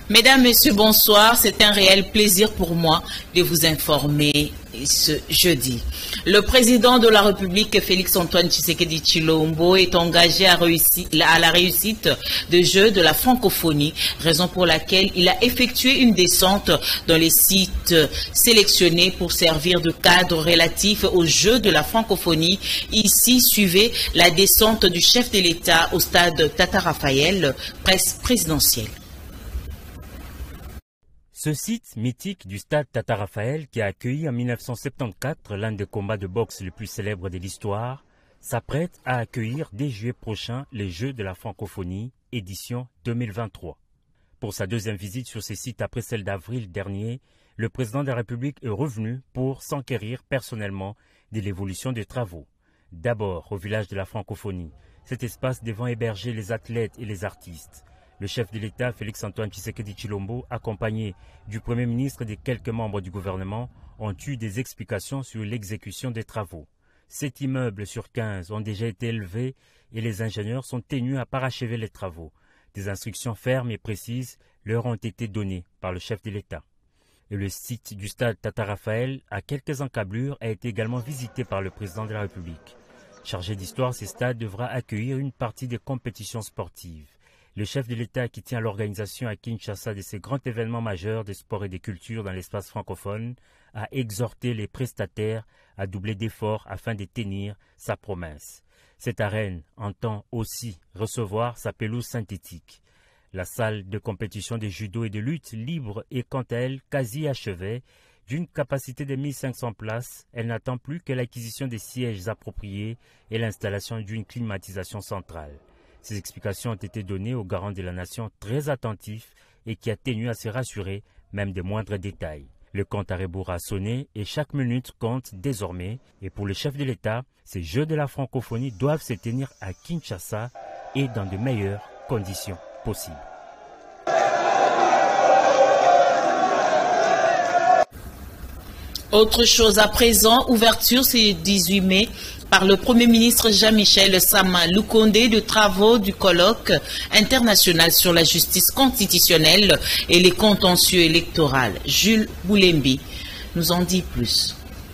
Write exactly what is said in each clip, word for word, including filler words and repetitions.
Mesdames, Messieurs, bonsoir. C'est un réel plaisir pour moi de vous informer ce jeudi. Le président de la République, Félix-Antoine Tshisekedi Tshilombo, est engagé à, réussir, à la réussite des Jeux de la francophonie, raison pour laquelle il a effectué une descente dans les sites sélectionnés pour servir de cadre relatif aux Jeux de la francophonie. Ici, suivez la descente du chef de l'État au stade Tata Raphaël, presse présidentielle. Ce site mythique du stade Tata Raphaël, qui a accueilli en mille neuf cent soixante-quatorze l'un des combats de boxe les plus célèbres de l'histoire, s'apprête à accueillir dès juillet prochain les Jeux de la francophonie, édition deux mille vingt-trois. Pour sa deuxième visite sur ces sites après celle d'avril dernier, le président de la République est revenu pour s'enquérir personnellement de l'évolution des travaux. D'abord au village de la francophonie, cet espace devant héberger les athlètes et les artistes. Le chef de l'État, Félix-Antoine Tshisekedi Tshilombo, accompagné du Premier ministre et de quelques membres du gouvernement, ont eu des explications sur l'exécution des travaux. Sept immeubles sur quinze ont déjà été élevés et les ingénieurs sont tenus à parachever les travaux. Des instructions fermes et précises leur ont été données par le chef de l'État. Et le site du stade Tata Raphaël, à quelques encablures, a été également visité par le président de la République. Chargé d'histoire, ce stade devra accueillir une partie des compétitions sportives. Le chef de l'État qui tient l'organisation à Kinshasa de ces grands événements majeurs des sports et des cultures dans l'espace francophone a exhorté les prestataires à doubler d'efforts afin de tenir sa promesse. Cette arène entend aussi recevoir sa pelouse synthétique. La salle de compétition de judo et de lutte libre est quant à elle quasi achevée. D'une capacité de mille cinq cents places, elle n'attend plus que l'acquisition des sièges appropriés et l'installation d'une climatisation centrale. Ces explications ont été données aux garants de la nation très attentifs et qui a tenu à se rassurer même des moindres détails. Le compte à rebours a sonné et chaque minute compte désormais. Et pour le chef de l'État, ces Jeux de la francophonie doivent se tenir à Kinshasa et dans de meilleures conditions possibles. Autre chose à présent, ouverture ce dix-huit mai par le Premier ministre Jean-Michel Sama Lukonde de travaux du colloque international sur la justice constitutionnelle et les contentieux électoraux. Jules Boulembi nous en dit plus.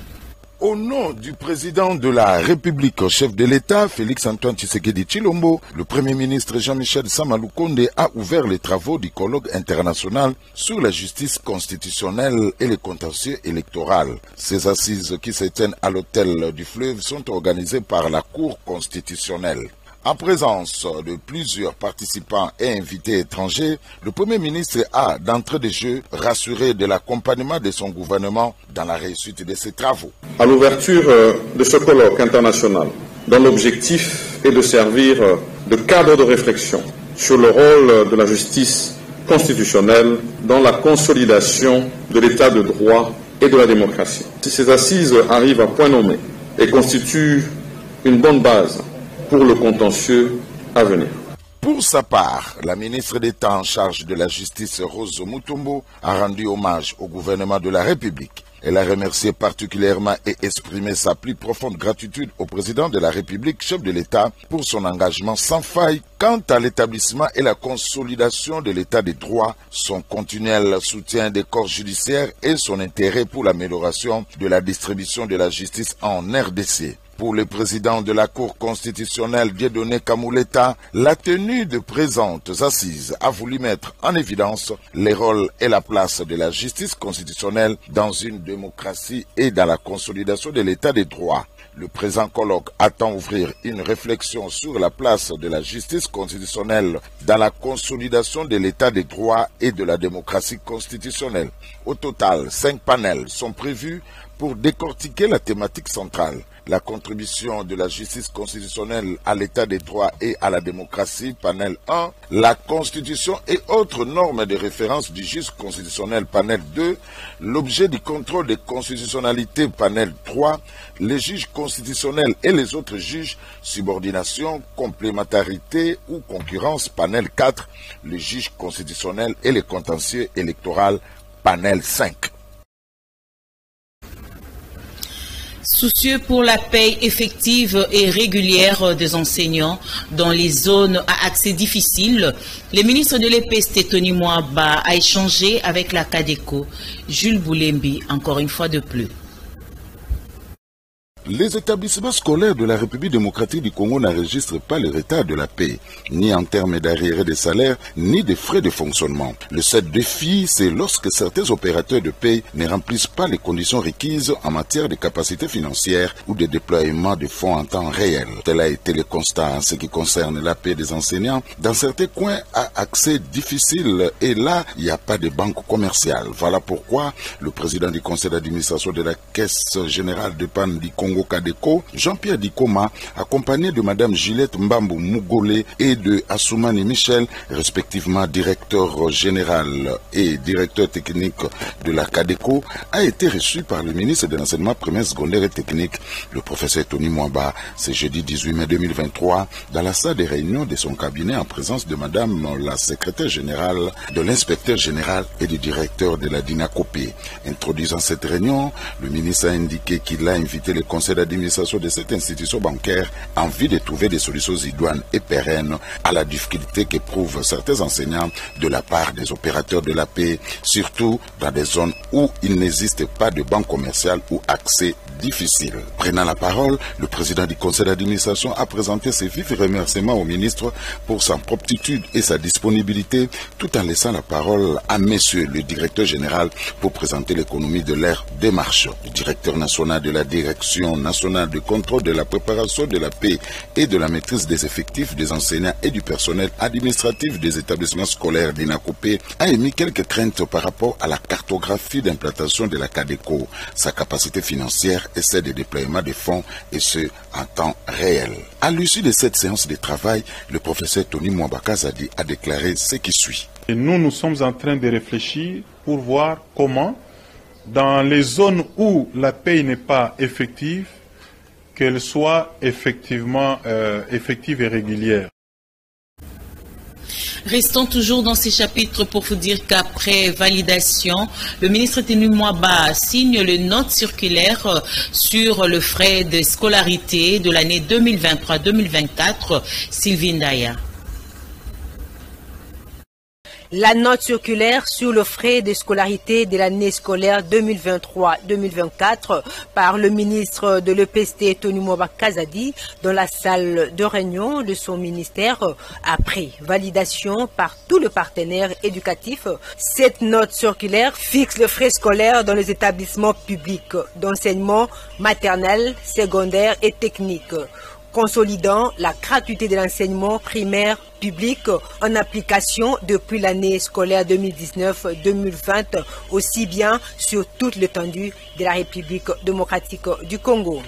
Au nom du président de la République, chef de l'État, Félix-Antoine Tshisekedi Tshilombo, le Premier ministre Jean-Michel Sama Lukonde a ouvert les travaux du colloque international sur la justice constitutionnelle et les contentieux électoraux. Ces assises qui se tiennent à l'hôtel du Fleuve sont organisées par la Cour constitutionnelle. En présence de plusieurs participants et invités étrangers, le Premier ministre a, d'entrée de jeu, rassuré de l'accompagnement de son gouvernement dans la réussite de ses travaux. À l'ouverture de ce colloque international, dont l'objectif est de servir de cadre de réflexion sur le rôle de la justice constitutionnelle dans la consolidation de l'état de droit et de la démocratie. Ces assises arrivent à point nommé et constituent une bonne base pour le contentieux à venir. Pour sa part, la ministre d'État en charge de la justice, Rose Mutombo, a rendu hommage au gouvernement de la République. Elle a remercié particulièrement et exprimé sa plus profonde gratitude au président de la République, chef de l'État, pour son engagement sans faille quant à l'établissement et la consolidation de l'État des droits, son continuel soutien des corps judiciaires et son intérêt pour l'amélioration de la distribution de la justice en R D C. Pour le président de la Cour constitutionnelle, Dieudonné Kamuleta, la tenue de présentes assises a voulu mettre en évidence les rôles et la place de la justice constitutionnelle dans une démocratie et dans la consolidation de l'état des droits. Le présent colloque attend ouvrir une réflexion sur la place de la justice constitutionnelle dans la consolidation de l'état des droits et de la démocratie constitutionnelle. Au total, cinq panels sont prévus pour décortiquer la thématique centrale, la contribution de la justice constitutionnelle à l'état des droits et à la démocratie, panel un, la constitution et autres normes de référence du juge constitutionnel, panel deux, l'objet du contrôle de constitutionnalité, panel trois, les juges constitutionnels et les autres juges, subordination, complémentarité ou concurrence, panel quatre, les juges constitutionnels et les contentieux électoraux, panel cinq. Soucieux pour la paie effective et régulière des enseignants dans les zones à accès difficile, le ministre de l'E P S T, Tony Mwaba, a échangé avec la CADECO. Jules Boulembi, encore une fois de plus. Les établissements scolaires de la République démocratique du Congo n'enregistrent pas le retard de la paie, ni en termes d'arriérés de salaire, ni de frais de fonctionnement. Le seul défi, c'est lorsque certains opérateurs de paie ne remplissent pas les conditions requises en matière de capacité financière ou de déploiement de fonds en temps réel. Tel a été le constat en ce qui concerne la paie des enseignants. Dans certains coins à accès difficile, et là, il n'y a pas de banque commerciale. Voilà pourquoi le président du conseil d'administration de la Caisse générale d'épargne du Congo, CADECO, Jean-Pierre Dikoma, accompagné de Madame Gillette Mbambu Mougolé et de Assoumani Michel, respectivement directeur général et directeur technique de la CADECO, a été reçu par le ministre de l'enseignement primaire, secondaire et technique, le professeur Tony Mwaba, ce jeudi dix-huit mai deux mille vingt-trois, dans la salle de réunion de son cabinet en présence de Madame la secrétaire générale, de l'inspecteur général et du directeur de la DINACOPé. Introduisant cette réunion, le ministre a indiqué qu'il a invité le conseil d'administration de cette institution bancaire en vue de trouver des solutions idoines et pérennes à la difficulté qu'éprouvent certains enseignants de la part des opérateurs de la paie, surtout dans des zones où il n'existe pas de banque commerciale ou accès difficile. Prenant la parole, le président du conseil d'administration a présenté ses vifs remerciements au ministre pour sa promptitude et sa disponibilité, tout en laissant la parole à monsieur le directeur général pour présenter l'économie de leur démarche. Le directeur national de la direction nationale de contrôle de la préparation de la paie et de la maîtrise des effectifs des enseignants et du personnel administratif des établissements scolaires d'INACOPé a émis quelques craintes par rapport à la cartographie d'implantation de la CADECO, sa capacité financière et celle de déploiement des fonds, et ce, en temps réel. À l'issue de cette séance de travail, le professeur Tony Mwaba Kazadi a déclaré ce qui suit. Et nous, nous sommes en train de réfléchir pour voir comment, dans les zones où la paie n'est pas effective, qu'elle soit effectivement euh, effective et régulière. Restons toujours dans ces chapitres pour vous dire qu'après validation, le ministre Tony Mwaba signe le note circulaire sur le frais de scolarité de l'année deux mille vingt-trois deux mille vingt-quatre. Sylvie Ndaya. La note circulaire sur le frais de scolarité de l'année scolaire deux mille vingt-trois deux mille vingt-quatre par le ministre de l'E P S T, Tony Mwaba Kazadi, dans la salle de réunion de son ministère, après validation par tous les partenaires éducatifs. Cette note circulaire fixe le frais scolaire dans les établissements publics d'enseignement maternel, secondaire et technique, consolidant la gratuité de l'enseignement primaire public en application depuis l'année scolaire deux mille dix-neuf deux mille vingt, aussi bien sur toute l'étendue de la République démocratique du Congo.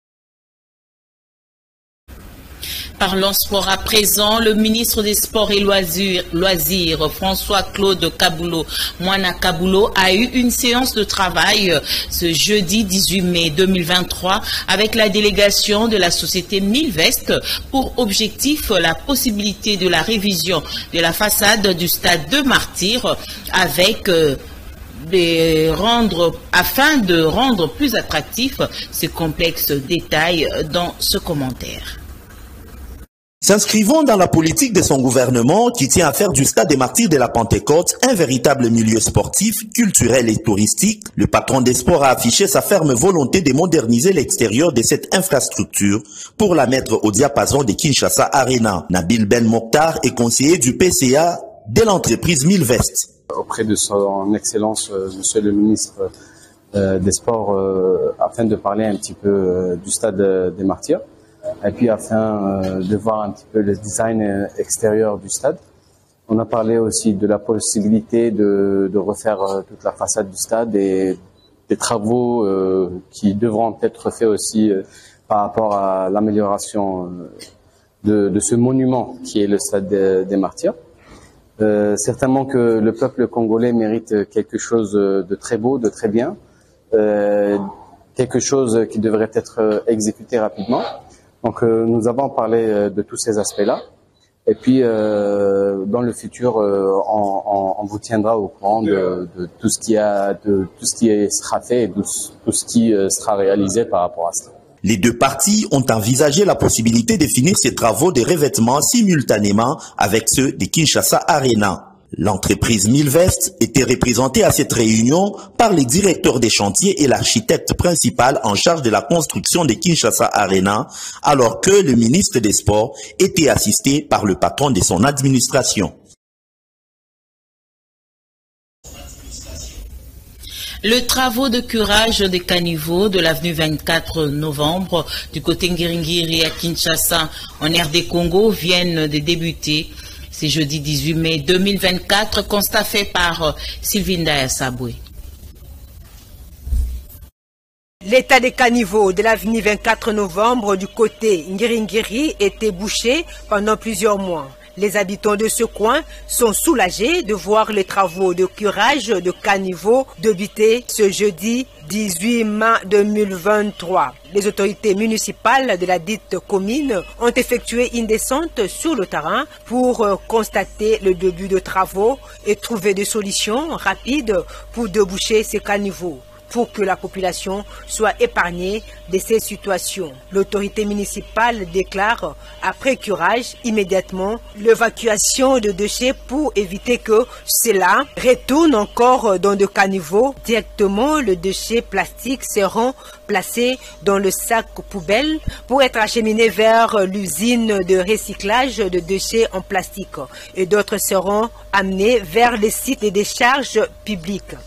Parlons sport à présent. Le ministre des Sports et Loisirs, loisirs François-Claude Kaboulo, Moana Kaboulo, a eu une séance de travail ce jeudi dix-huit mai deux mille vingt-trois avec la délégation de la société Milvest pour objectif la possibilité de la révision de la façade du stade de Martyrs avec euh, de rendre, afin de rendre plus attractif ce complexe détail dans ce commentaire. S'inscrivant dans la politique de son gouvernement qui tient à faire du stade des Martyrs de la Pentecôte un véritable milieu sportif, culturel et touristique, le patron des sports a affiché sa ferme volonté de moderniser l'extérieur de cette infrastructure pour la mettre au diapason de Kinshasa Arena. Nabil Ben Mokhtar est conseiller du P C A de l'entreprise Milvest. Auprès de son excellence, euh, monsieur le ministre euh, des Sports, euh, afin de parler un petit peu euh, du stade euh, des Martyrs. Et puis afin euh, de voir un petit peu le design euh, extérieur du stade. On a parlé aussi de la possibilité de, de refaire euh, toute la façade du stade et des travaux euh, qui devront être faits aussi euh, par rapport à l'amélioration euh, de, de ce monument qui est le stade des, des Martyrs. Euh, certainement que le peuple congolais mérite quelque chose de très beau, de très bien, euh, quelque chose qui devrait être exécuté rapidement. Donc euh, nous avons parlé de tous ces aspects-là. Et puis, euh, dans le futur, euh, on, on, on vous tiendra au courant de, de tout ce qui a, de tout ce qui sera fait et de tout ce qui sera réalisé par rapport à ça. Les deux parties ont envisagé la possibilité de finir ces travaux de revêtement simultanément avec ceux de Kinshasa Arena. L'entreprise Milvest était représentée à cette réunion par les directeurs des chantiers et l'architecte principal en charge de la construction de Kinshasa Arena, alors que le ministre des Sports était assisté par le patron de son administration. Le travaux de curage des caniveaux de l'avenue vingt-quatre novembre du côté Ngiringiri à Kinshasa en R D Congo viennent de débuter. C'est jeudi dix-huit mai deux mille vingt-quatre, constat fait par Sylvine Dayasaboué. L'état des caniveaux de l'avenue vingt-quatre novembre du côté Ngiringiri était bouché pendant plusieurs mois. Les habitants de ce coin sont soulagés de voir les travaux de curage de caniveaux débuter ce jeudi dix-huit mai deux mille vingt-trois. Les autorités municipales de la dite commune ont effectué une descente sur le terrain pour constater le début de travaux et trouver des solutions rapides pour déboucher ces caniveaux, pour que la population soit épargnée de ces situations. L'autorité municipale déclare, après curage, immédiatement l'évacuation de déchets pour éviter que cela retourne encore dans des caniveaux. Directement, les déchets plastiques seront placés dans le sac poubelle pour être acheminés vers l'usine de recyclage de déchets en plastique et d'autres seront amenés vers les sites de décharge publiques.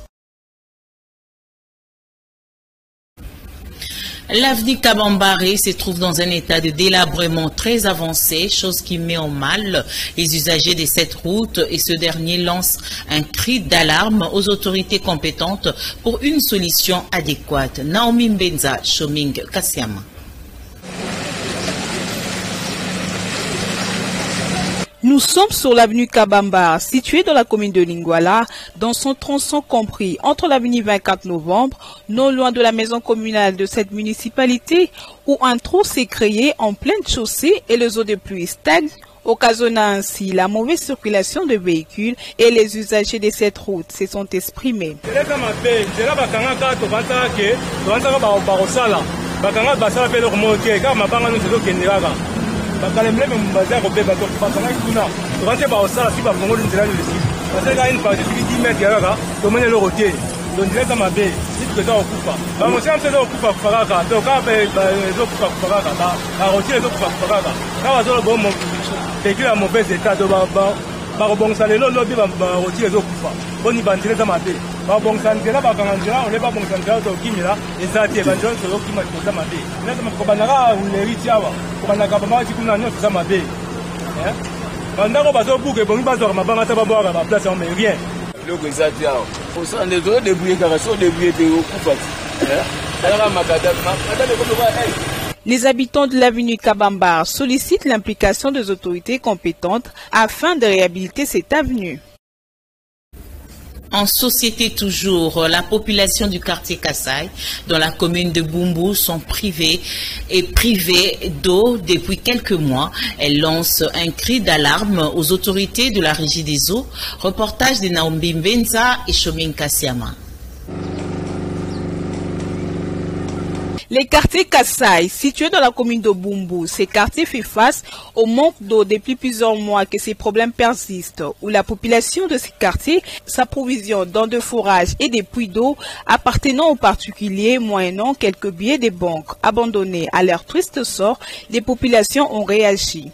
L'avenue Kabambare se trouve dans un état de délabrement très avancé, chose qui met en mal les usagers de cette route et ce dernier lance un cri d'alarme aux autorités compétentes pour une solution adéquate. Naomi Mbenza, Shoming Kassiama. Nous sommes sur l'avenue Kabamba, située dans la commune de Lingwala, dans son tronçon compris entre l'avenue vingt-quatre novembre, non loin de la maison communale de cette municipalité, où un trou s'est créé en pleine chaussée et les eaux de pluie stagnent, occasionnant ainsi la mauvaise circulation de véhicules et les usagers de cette route se sont exprimés. bakalemleme mbaza kobeba to bakanga kuna to bate ba osala si ba ngolo ndela le si parce que une partie qui dix mètres yaka to mene le côté donc ndela mabe si tu dois okupa ba mo sempre do okupa kufaraka to ka be zo okupa kufaraka ba ba rotier zo okupa kufaraka ka ba zo bo mo véhicule à mauvais état de ba ba ba robongsa lelo lobi ba rotier zo okupa boni bandile za mabe ba bongsa ndela ba kanga ndela on le ba bongsa ndela to kimila ezati ba jonso zo kima to za mabe ndela ko banaka uleri tiawa ko banaka ba ma ti kuna nyo za mabe eh bandako bazo buke bongi bazo ma banga ta ba boaka ba place on mais rien loko ezati awa ko sa ndezo débrouiller kaka so débrouiller te okufati eh dala makata makata ko ba eh. Les habitants de l'avenue Kabamba sollicitent l'implication des autorités compétentes afin de réhabiliter cette avenue. En société toujours, la population du quartier Kassai, dans la commune de Bumbu, sont privées et privées d'eau depuis quelques mois. Elle lance un cri d'alarme aux autorités de la Régie des eaux. Reportage de Naomi Mbenza et Shoming Kassiama. Les quartiers Kassai, situés dans la commune de Bumbu, ces quartiers font face au manque d'eau depuis plusieurs mois que ces problèmes persistent, où la population de ces quartiers s'approvisionne dans des fourrages et des puits d'eau appartenant aux particuliers, moyennant quelques billets des banques. Abandonnés à leur triste sort, les populations ont réagi.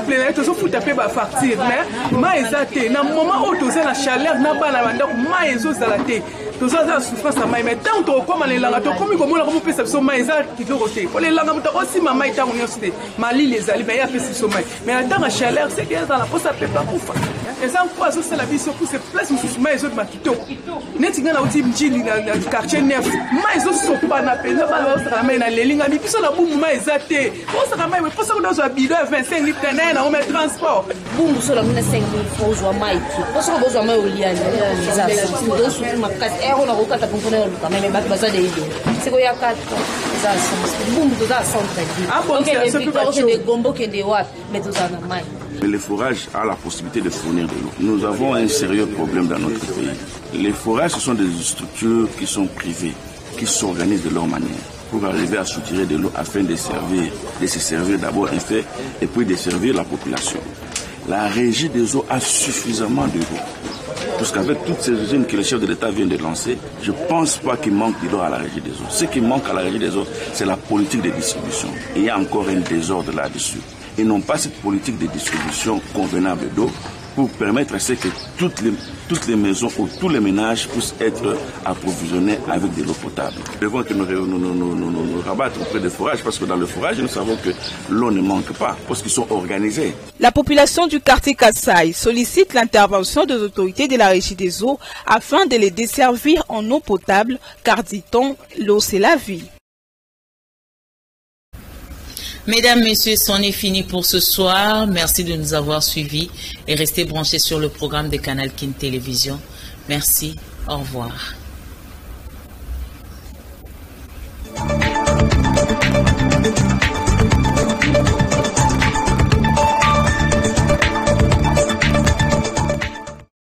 Tout ça, ça souffrance à maï, mais tant que comme les langues, comme comme on a comme perception maïsa qui doit rester. Pour les langues, on aussi ma maï tant on y a Mali les alliés, mais il y a plus de sommeil. Mais en tant que chaleur, c'est que dans la poste à peu près pour faire. Et ça, quoi, ça c'est la vie sur tous ces places où sous maïs autres maquito. N'était pas outil mjini dans le quartier neuf. Maïs autres sont pas na peine, pas la autre ramène à l'éling, mais puis ça la boum maïsa té. Pour ça ramène, mais pour ça qu'on doit un bidon vingt-cinq litres d'air, on met transport. Boum, sur la mine cinq mille francs au maïs. Pour ça qu'on doit maïs au lien. Ça, c'est deux sous ma casse. On a recours à ta componente, mais les bacs basés des c'est quoi y a quatre ça boum tout ça centre donc les victoires c'est des gombo qui des watts mais tout ça normal Mais le forage a la possibilité de fournir de l'eau. Nous avons un sérieux problème dans notre pays. Les forages, ce sont des structures qui sont privées, qui s'organisent de leur manière pour arriver à soutirer de l'eau afin de servir, de se servir d'abord un fait et puis de servir la population. La régie des eaux a suffisamment de l'eau. Parce qu'avec toutes ces usines que le chef de l'État vient de lancer, je ne pense pas qu'il manque d'eau à la régie des eaux. Ce qui manque à la régie des eaux, c'est la politique de distribution. Et il y a encore un désordre là-dessus. Ils n'ont pas cette politique de distribution convenable d'eau pour permettre à ce que toutes les, toutes les maisons ou tous les ménages puissent être approvisionnés avec de l'eau potable. Nous devons que nous, nous, nous, nous, nous, nous rabattre auprès des forages parce que dans le forage, nous savons que l'eau ne manque pas parce qu'ils sont organisés. La population du quartier Kassai sollicite l'intervention des autorités de la régie des eaux afin de les desservir en eau potable car, dit-on, l'eau c'est la vie. Mesdames, Messieurs, c'en est fini pour ce soir. Merci de nous avoir suivis et restez branchés sur le programme de Canal Kin Télévision. Merci, au revoir.